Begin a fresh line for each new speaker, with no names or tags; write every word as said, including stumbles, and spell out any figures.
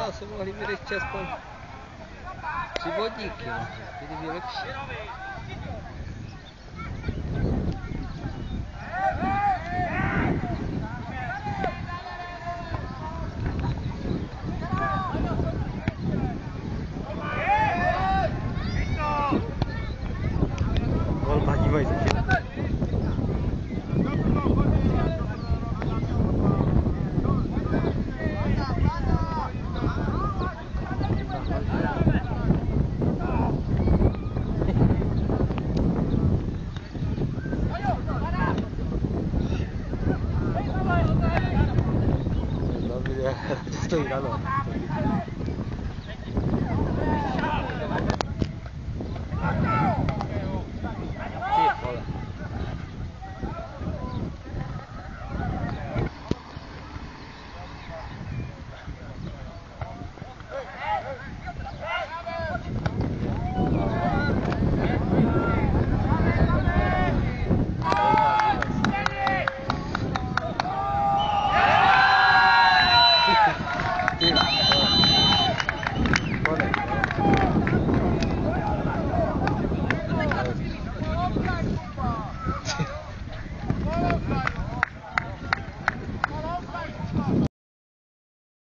Aha, se mohli být ještě aspoň tři bodíky, no. Byli by lepší. Volba, dívej se. Dobře, stojí na nohou.